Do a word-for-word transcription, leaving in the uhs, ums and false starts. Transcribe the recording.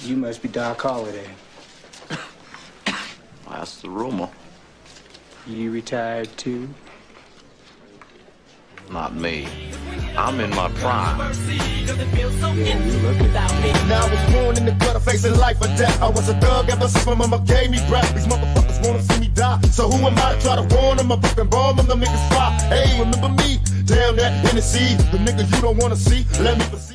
You must be Doc Holliday. That's the rumor. You retired too? Not me. I'm in my prime. Yeah, you look it. Now I was born in the gutter, facing life or death. I was a thug ever since my mama gave me breath. These motherfuckers wanna see me die, so who am I to try to warn them? I'm fucking bomb them, the niggas fly. Hey, remember me? Damn that Hennessy, the nigga you don't wanna see. Let me proceed.